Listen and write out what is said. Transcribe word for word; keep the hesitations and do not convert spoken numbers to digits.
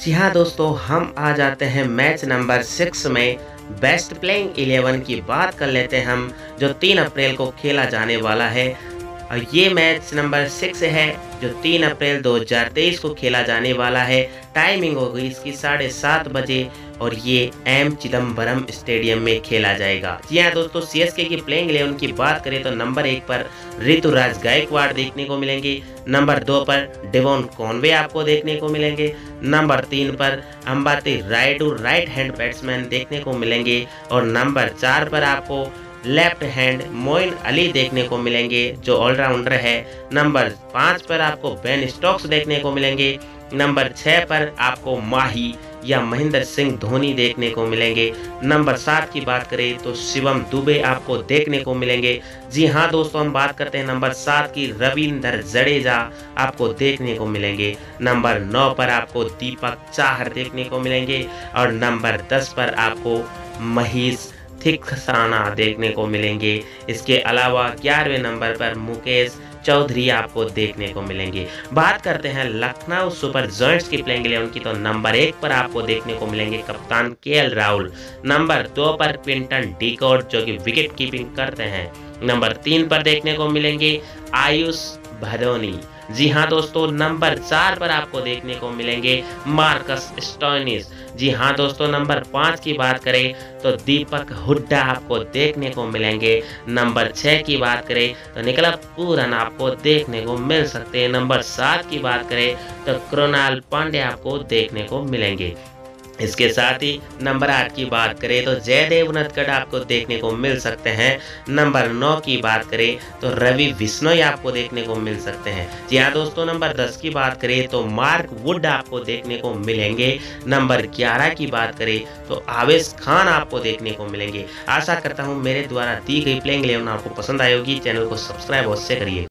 जी हाँ दोस्तों, हम आ जाते हैं मैच नंबर सिक्स में। बेस्ट प्लेइंग इलेवन की बात कर लेते हैं हम, जो तीन अप्रैल को खेला जाने वाला है। और ये मैच नंबर सिक्स है जो तीन अप्रैल दो हज़ार तेईस को खेला जाने वाला है। टाइमिंग होगी इसकी साढ़े सात बजे और ये एम चिदम्बरम स्टेडियम में खेला जाएगा। जी हाँ दोस्तों, सीएसके की प्लेइंग इलेवन की बात करें तो नंबर एक पर ऋतुराज गायकवाड़ देखने को मिलेंगे। नंबर दो पर डेवॉन कॉनवे आपको देखने को मिलेंगे। नंबर तीन पर Ambati Rayudu right hand batsman देखने को मिलेंगे। और नंबर चार पर आपको लेफ्ट हैंड मोइन अली देखने को मिलेंगे जो ऑलराउंडर है। नंबर पाँच पर आपको बेन स्टोक्स देखने को मिलेंगे। नंबर छः पर आपको माही या महेंद्र सिंह धोनी देखने को मिलेंगे। नंबर सात की बात करें तो शिवम दुबे आपको देखने को मिलेंगे। जी हाँ दोस्तों, हम बात करते हैं नंबर सात की, रविंद्र जडेजा आपको देखने को मिलेंगे। नंबर नौ पर आपको दीपक चाहर देखने को मिलेंगे। और नंबर दस पर आपको महेश थिक्साना देखने को मिलेंगे। इसके अलावा ग्यारहवें नंबर पर मुकेश चौधरी आपको देखने को मिलेंगे। बात करते हैं लखनऊ सुपर जायंट्स की प्लेइंग इलेवन की, तो नंबर एक पर आपको देखने को मिलेंगे कप्तान केएल राहुल। नंबर दो पर क्विंटन डिकॉक जो कि विकेट कीपिंग करते हैं। नंबर तीन पर देखने को मिलेंगे आयुष भदोनी। जी हाँ दोस्तों, नंबर चार पर आपको देखने को मिलेंगे मार्कस स्टोइनिस। जी हाँ दोस्तों, नंबर पाँच की बात करें तो दीपक हुड्डा आपको देखने को मिलेंगे। नंबर छः की बात करें तो निकलत पूरन आपको देखने को मिल सकते हैं। नंबर सात की बात करें तो कृणाल पांड्या आपको देखने को मिलेंगे। इसके साथ ही नंबर आठ की बात करें तो जयदेव उनडकट आपको देखने को मिल सकते हैं। नंबर नौ की बात करें तो रवि बिश्नोई आपको देखने को मिल सकते हैं। जी हाँ दोस्तों, नंबर दस की बात करें तो मार्क वुड आपको देखने को मिलेंगे। नंबर ग्यारह की बात करें तो आवेश खान आपको देखने को मिलेंगे। आशा करता हूँ मेरे द्वारा दी गई प्लेइंग इलेवन आपको पसंद आई होगी। चैनल को सब्सक्राइब अवश्य करिए।